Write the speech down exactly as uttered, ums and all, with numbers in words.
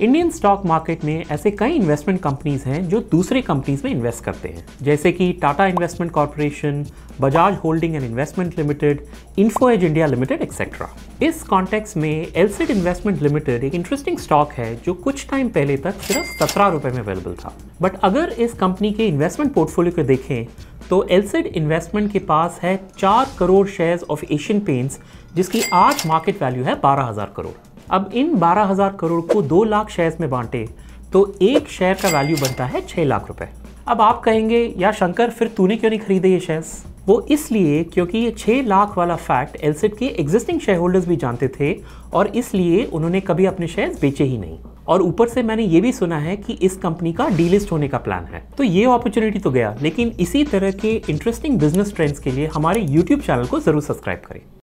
Indian stock market में ऐसे कई इन्वेस्टमेंट कंपनीज हैं जो दूसरे कंपनीज में इन्वेस्ट करते हैं, जैसे कि Tata investment corporation, Bajaj holding and investment limited, Info Edge India limited etcetera. इस कॉन्टेक्स्ट में एलसिड इन्वेस्टमेंट लिमिटेड एक इंटरेस्टिंग स्टॉक है जो कुछ टाइम पहले तक सिर्फ सत्रह रुपए में अवेलेबल था। बट अगर इस कंपनी के इन्वेस्टमेंट पोर्टफोलियो को देखें तो एलसिड इन्वेस्टमेंट के पास है चार crore shares of Asian Paints, जिसकी आज मार्केट वैल्यू है बारह हजार करोड़। अब इन बारह हजार करोड़ को दो लाख शेयर्स में बांटे तो एक शेयर का वैल्यू बनता है छह लाख रुपए। अब आप कहेंगे यार शंकर, फिर तूने क्यों नहीं खरीदे ये शेयर्स? वो इसलिए क्योंकि ये छह लाख वाला फैक्ट एलसिड के एग्जिस्टिंग शेयर होल्डर्स भी जानते थे और इसलिए उन्होंने कभी अपने शेयर्स बेचे ही नहीं। और ऊपर से मैंने ये भी सुना है कि इस कंपनी का डीलिस्ट होने का प्लान है, तो ये अपॉर्चुनिटी तो गया। लेकिन इसी तरह के इंटरेस्टिंग बिजनेस ट्रेंड्स के लिए हमारे यूट्यूब चैनल को जरूर सब्सक्राइब करें।